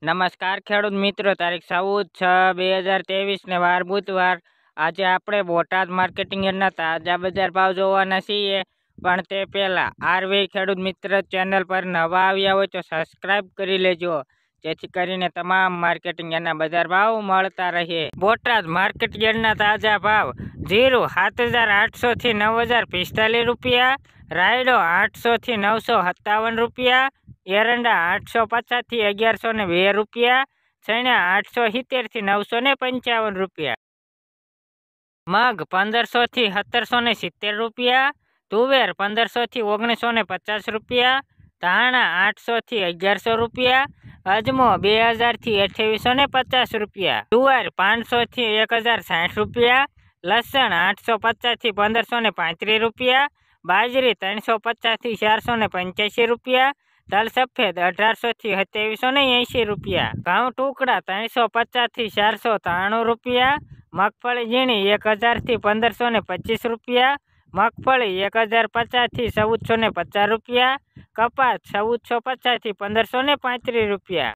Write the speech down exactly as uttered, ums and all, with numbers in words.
નમસ્કાર ખેડૂત મિત્રો, તારીખ ચૌદ છ બે હજાર ત્રેવીસ ને વાર બુધવાર. આજે આપણે બોટાદ માર્કેટિંગ યાર્ડના તાજા બજાર ભાવ જોવાના છીએ. પણ તે પહેલા આરવી ખેડૂત મિત્ર ચેનલ પર નવા આવ્યા હોય તો સબસ્ક્રાઇબ કરી લેજો, જેથી કરીને તમામ માર્કેટિંગ યાર્ડના બજાર ભાવ મળતા રહે. બોટાદ માર્કેટ યાર્ડના તાજા ભાવ: જીરું સાત હજાર આઠસો થી નવ હજાર પિસ્તાલીસ રૂપિયા, રાયડો આઠસો થી નવસો સત્તાવન રૂપિયા, એરંડા આઠસો પચાસ થી અગિયારસો ને બે રૂપિયા, ચણા આઠસો સિત્તેર થી નવસો ને પંચાવન રૂપિયા, મગ પંદરસો થી સત્તરસો ને સિત્તેર રૂપિયા, તુવેર પંદરસો થી ઓગણીસો ને પચાસ રૂપિયા, ધાણા આઠસો થી અગિયારસો રૂપિયા, અજમો બે હજાર થી અઠ્યાવીસો ને પચાસ રૂપિયા, જુવાર પાંચસો થી એક હજાર સાઠ રૂપિયા, લસણ આઠસો પચાસ થી પંદરસો ને પાંત્રીસ રૂપિયા, બાજરી ત્રણસો પચાસ થી ચારસો ને પંચ્યાસી રૂપિયા, તલ સફેદ અઢારસો થી સત્યાવીસો ને એંશી રૂપિયા, ઘઉં ટુકડા ત્રણસો પચાસ થી ચારસો ત્રાણું રૂપિયા, મગફળી ઝીણી એક હજાર થી પંદરસો ને પચીસ રૂપિયા, મગફળી એક હજાર પચાસ થી ચૌદસો ને પચાસ રૂપિયા, કપાસ ચૌદસો પચાસ થી પંદરસો ને પાંત્રીસ રૂપિયા.